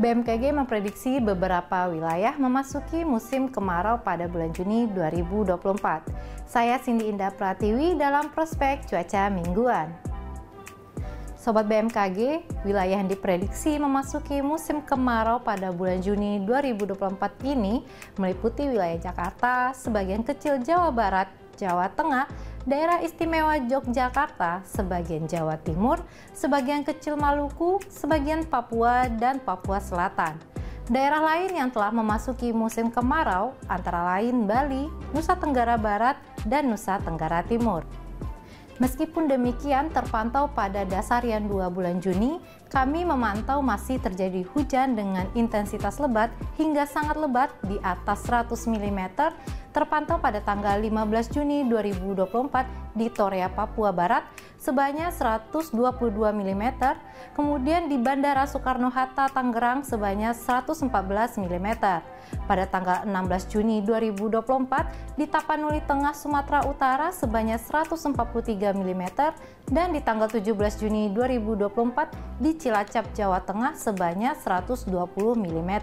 BMKG memprediksi beberapa wilayah memasuki musim kemarau pada bulan Juni 2024. Saya Cindy Indah Pratiwi dalam prospek cuaca mingguan. Sobat BMKG, wilayah yang diprediksi memasuki musim kemarau pada bulan Juni 2024 ini meliputi wilayah Jakarta, sebagian kecil Jawa Barat, Jawa Tengah, Daerah Istimewa Yogyakarta, sebagian Jawa Timur, sebagian kecil Maluku, sebagian Papua, dan Papua Selatan. Daerah lain yang telah memasuki musim kemarau antara lain Bali, Nusa Tenggara Barat, dan Nusa Tenggara Timur. Meskipun demikian, terpantau pada dasarian 2 bulan Juni, kami memantau masih terjadi hujan dengan intensitas lebat hingga sangat lebat di atas 100 mm, terpantau pada tanggal 15 Juni 2024 di Torea, Papua Barat sebanyak 122 mm, kemudian di Bandara Soekarno-Hatta, Tangerang sebanyak 114 mm. Pada tanggal 16 Juni 2024 di Tapanuli Tengah, Sumatera Utara sebanyak 143 mm dan di tanggal 17 Juni 2024 di Cilacap, Jawa Tengah sebanyak 120 mm.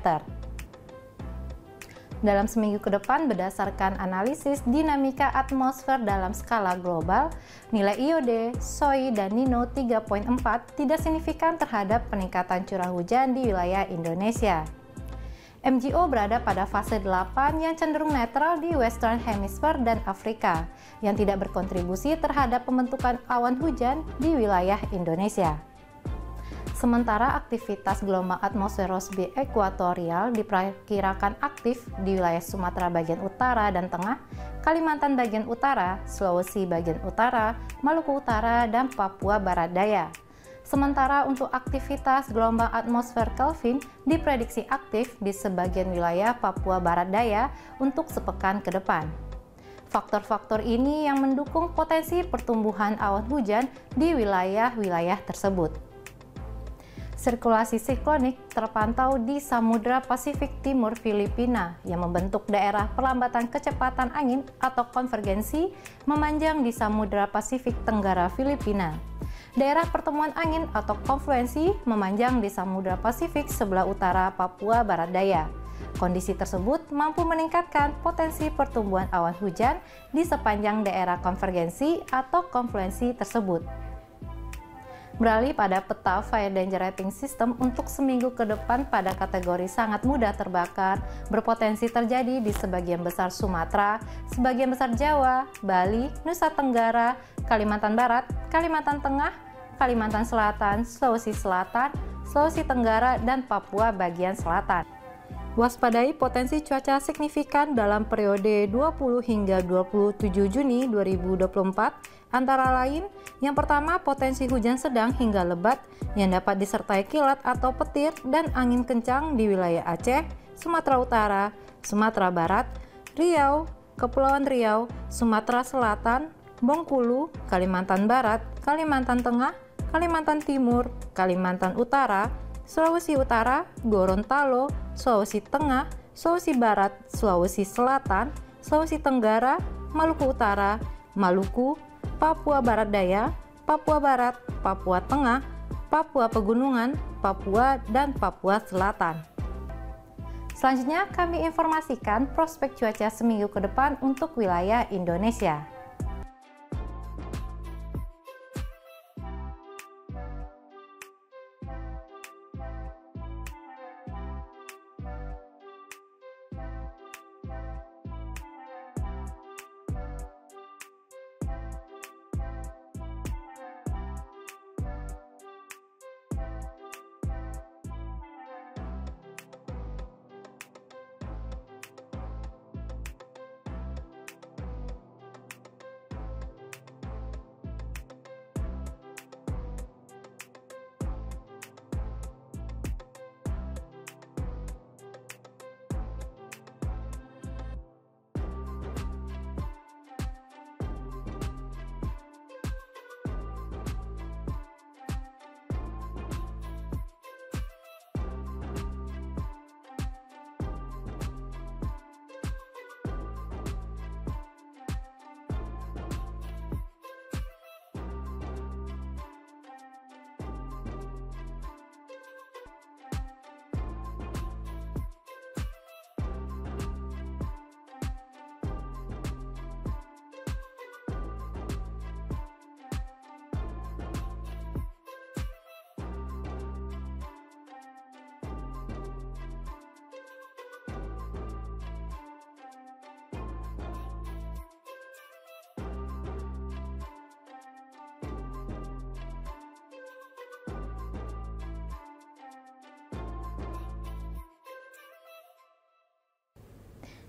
Dalam seminggu ke depan, berdasarkan analisis dinamika atmosfer dalam skala global, nilai IOD, SOI, dan Nino 3.4 tidak signifikan terhadap peningkatan curah hujan di wilayah Indonesia. MGO berada pada fase 8 yang cenderung netral di Western Hemisphere dan Afrika, yang tidak berkontribusi terhadap pembentukan awan hujan di wilayah Indonesia. Sementara aktivitas gelombang atmosferos ekuatorial diperkirakan aktif di wilayah Sumatera bagian utara dan tengah, Kalimantan bagian utara, Sulawesi bagian utara, Maluku Utara, dan Papua Barat Daya. Sementara untuk aktivitas gelombang atmosfer Kelvin diprediksi aktif di sebagian wilayah Papua Barat Daya untuk sepekan ke depan. Faktor-faktor ini yang mendukung potensi pertumbuhan awan hujan di wilayah-wilayah tersebut. Sirkulasi siklonik terpantau di Samudra Pasifik Timur Filipina yang membentuk daerah perlambatan kecepatan angin atau konvergensi memanjang di Samudra Pasifik Tenggara Filipina. Daerah pertemuan angin atau konfluensi memanjang di Samudra Pasifik sebelah utara Papua Barat Daya. Kondisi tersebut mampu meningkatkan potensi pertumbuhan awan hujan di sepanjang daerah konvergensi atau konfluensi tersebut. Beralih pada peta Fire Danger Rating System untuk seminggu ke depan pada kategori sangat mudah terbakar, berpotensi terjadi di sebagian besar Sumatera, sebagian besar Jawa, Bali, Nusa Tenggara, Kalimantan Barat, Kalimantan Tengah, Kalimantan Selatan, Sulawesi Selatan, Sulawesi Tenggara, dan Papua bagian selatan. Waspadai potensi cuaca signifikan dalam periode 20 hingga 27 Juni 2024, antara lain, yang pertama potensi hujan sedang hingga lebat yang dapat disertai kilat atau petir dan angin kencang di wilayah Aceh, Sumatera Utara, Sumatera Barat, Riau, Kepulauan Riau, Sumatera Selatan, Bengkulu, Kalimantan Barat, Kalimantan Tengah, Kalimantan Timur, Kalimantan Utara, Sulawesi Utara, Gorontalo, Sulawesi Tengah, Sulawesi Barat, Sulawesi Selatan, Sulawesi Tenggara, Maluku Utara, Maluku, Papua Barat Daya, Papua Barat, Papua Tengah, Papua Pegunungan, Papua, dan Papua Selatan. Selanjutnya kami informasikan prospek cuaca seminggu ke depan untuk wilayah Indonesia.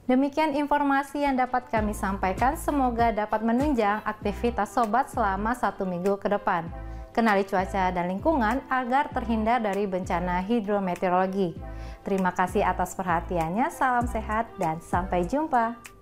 Demikian informasi yang dapat kami sampaikan, semoga dapat menunjang aktivitas sobat selama 1 minggu ke depan. Kenali cuaca dan lingkungan agar terhindar dari bencana hidrometeorologi. Terima kasih atas perhatiannya, salam sehat dan sampai jumpa.